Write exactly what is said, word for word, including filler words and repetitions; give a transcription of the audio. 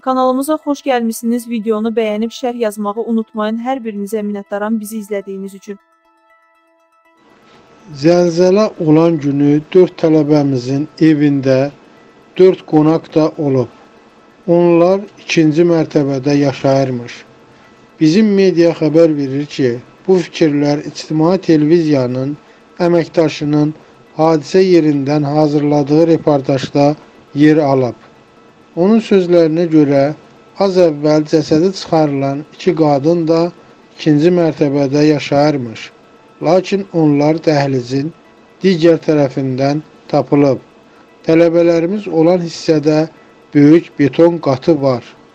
Kanalımıza xoş gəlmişsiniz. Videonu bəyənib şərh yazmağı unutmayın. Hər birinizə minnətdaram bizi izlədiyiniz üçün. Zəlzələ olan günü dörd tələbəmizin evində dörd qonaq da olub. Onlar ikinci mərtəbədə yaşayırmış. Bizim media xəbər verir ki, bu fikirlər İctimai Televiziyanın əməkdaşının hadisə yerindən hazırladığı reportajda yer alıb. Onun sözlərinə görə az əvvəl cəsədi çıxarılan iki qadın da ikinci mərtəbədə yaşayırmış. Lakin onlar dəhlizin digər tərəfindən tapılıb. Tələbələrimiz olan hissədə böyük beton qatı var.